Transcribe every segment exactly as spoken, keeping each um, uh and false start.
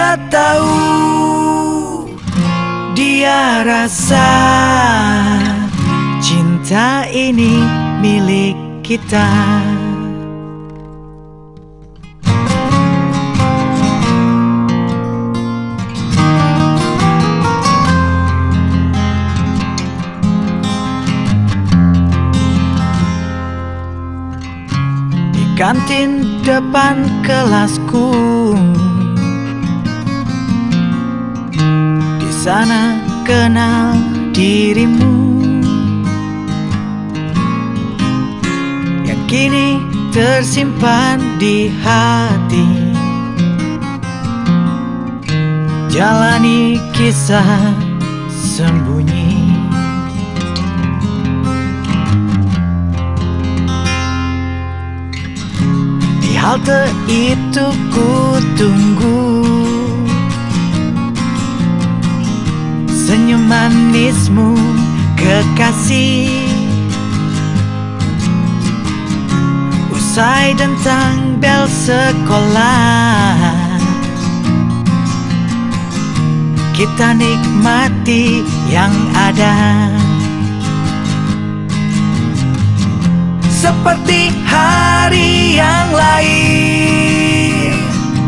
Dia tahu, dia rasa cinta ini milik kita. Di kantin depan kelasku, di sana kenal dirimu, yang kini tersimpan di hati. Jalani kisah sembunyi. Di halte itu ku tunggu senyum manismu, kekasih. Usai dentang bel sekolah, kita nikmati yang ada. Seperti hari yang lain,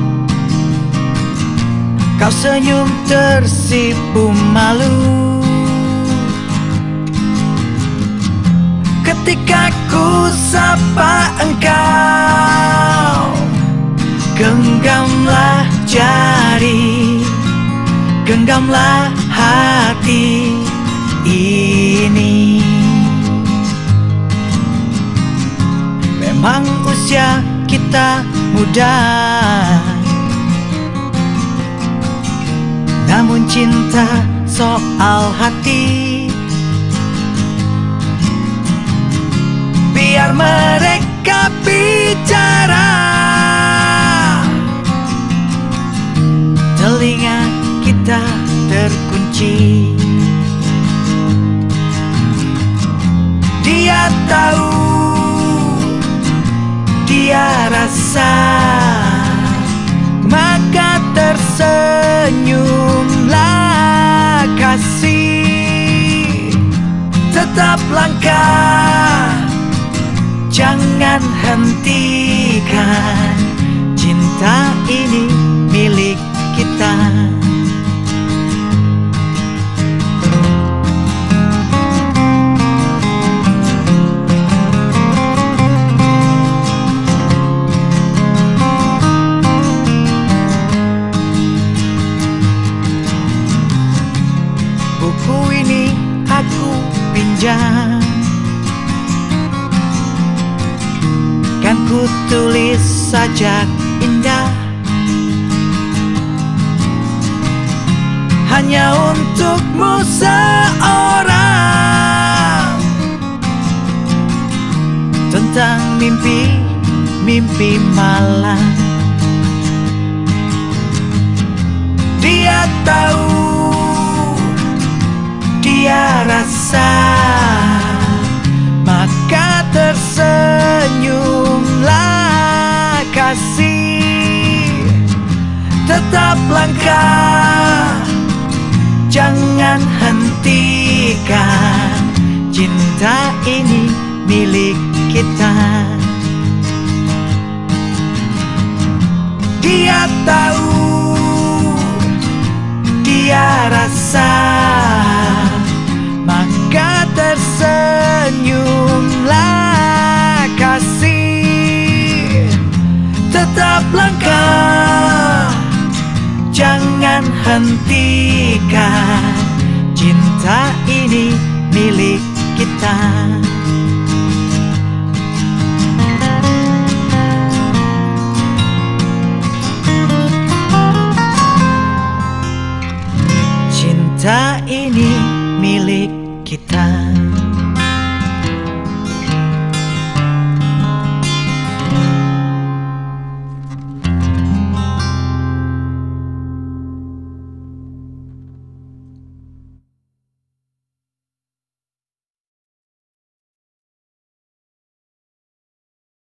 kau senyum tersipu malu ketika ku sapa engkau. Genggamlah jari, genggamlah hati ini. Memang usia kita muda, namun cinta soal hati. Biar mereka bicara, telinga kita terkunci. Dia tahu, dia rasa, maka tersenyumlah kasih. Tetap langkah, jangan hentikan, cinta ini milik kita. Buku ini aku pinjam, kan ku tulis sajak indah, hanya untukmu seorang, tentang mimpi, mimpi malam. Dia tahu, dia rasa, maka tersenyumlah kasih. Tetap langkah, jangan hentikan, cinta ini milik kita. Dia tahu, dia rasa, maka tersenyumlah kasih. Tetap langkah, jangan hentikan, cinta ini milik kita.